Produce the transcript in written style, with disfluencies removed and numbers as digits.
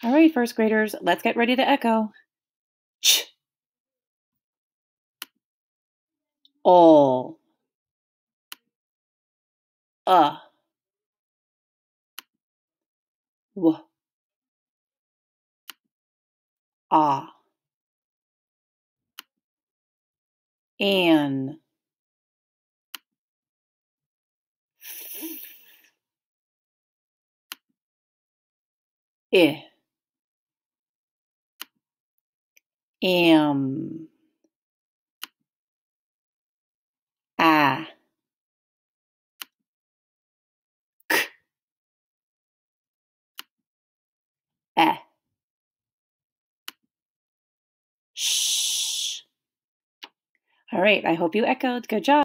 All right, first graders, let's get ready to echo. Ch. All. W. Ah. An. I. Am. A. K. E. Sh. All right, I hope you echoed. Good job.